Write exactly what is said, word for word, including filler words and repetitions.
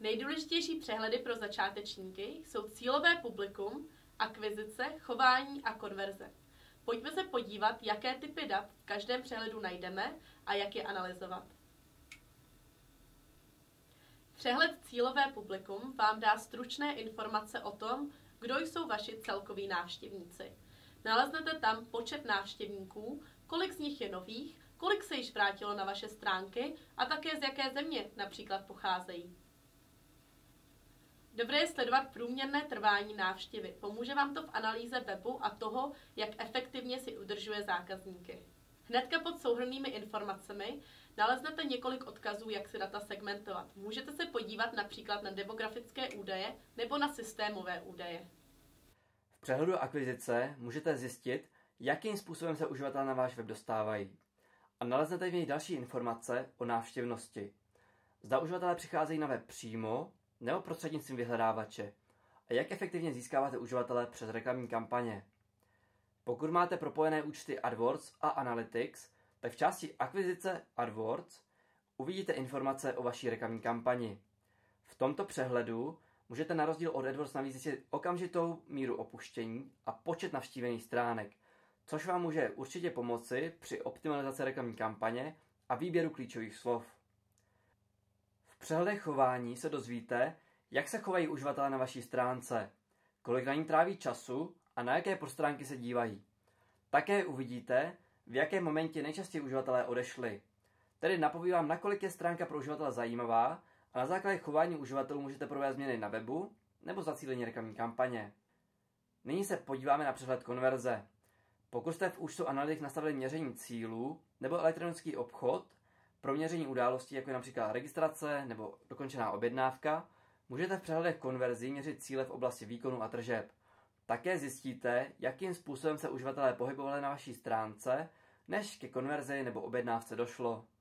Nejdůležitější přehledy pro začátečníky jsou cílové publikum, akvizice, chování a konverze. Pojďme se podívat, jaké typy dat v každém přehledu najdeme a jak je analyzovat. Přehled cílové publikum vám dá stručné informace o tom, kdo jsou vaši celkoví návštěvníci. Naleznete tam počet návštěvníků, kolik z nich je nových, kolik se již vrátilo na vaše stránky a také z jaké země například pocházejí. Dobré je sledovat průměrné trvání návštěvy. Pomůže vám to v analýze webu a toho, jak efektivně si udržuje zákazníky. Hnedka pod souhrnnými informacemi naleznete několik odkazů, jak si data segmentovat. Můžete se podívat například na demografické údaje nebo na systémové údaje. V přehledu akvizice můžete zjistit, jakým způsobem se uživatelé na váš web dostávají. A naleznete v něj další informace o návštěvnosti. Zda uživatelé přicházejí na web přímo nebo prostřednictvím vyhledávače a jak efektivně získáváte uživatele přes reklamní kampaně. Pokud máte propojené účty AdWords a Analytics, tak v části akvizice AdWords uvidíte informace o vaší reklamní kampani. V tomto přehledu můžete na rozdíl od AdWords navíc zjistit okamžitou míru opuštění a počet navštívených stránek, což vám může určitě pomoci při optimalizaci reklamní kampaně a výběru klíčových slov. V přehledech chování se dozvíte, jak se chovají uživatelé na vaší stránce, kolik na ní tráví času a na jaké podstránky se dívají. Také uvidíte, v jakém momentě nejčastěji uživatelé odešli. Tedy napovídám, nakolik je stránka pro uživatele zajímavá a na základě chování uživatelů můžete provést změny na webu nebo zacílení reklamní kampaně. Nyní se podíváme na přehled konverze. Pokud jste v účtu Analytics nastavili měření cílů nebo elektronický obchod pro měření událostí, jako je například registrace nebo dokončená objednávka, můžete v přehledech konverzí měřit cíle v oblasti výkonu a tržeb. Také zjistíte, jakým způsobem se uživatelé pohybovali na vaší stránce, než ke konverzi nebo objednávce došlo.